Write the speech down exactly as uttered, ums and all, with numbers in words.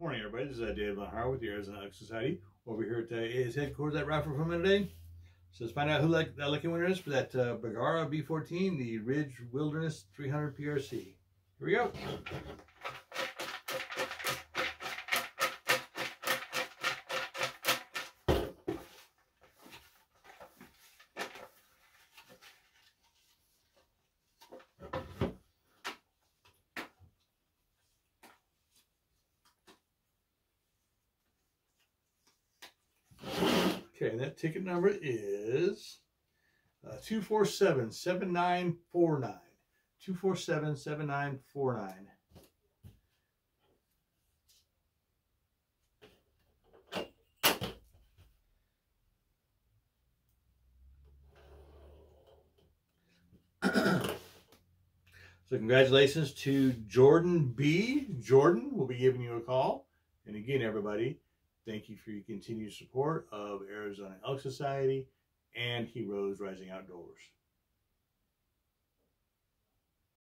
Morning, everybody. This is uh, Dave Von Har with the Arizona Elk Society over here at the A E S headquarters at Raffles for a minute today. So let's find out who like, that lucky winner is for that uh, Bergara B fourteen, the Ridge Wilderness three hundred P R C. Here we go. Okay, and that ticket number is uh, two four seven, seven nine four nine. two four seven, seven nine four nine. So congratulations to Jordan B. Jordan will be giving you a call. And again, everybody, thank you for your continued support of Arizona Elk Society and Heroes Rising Outdoors.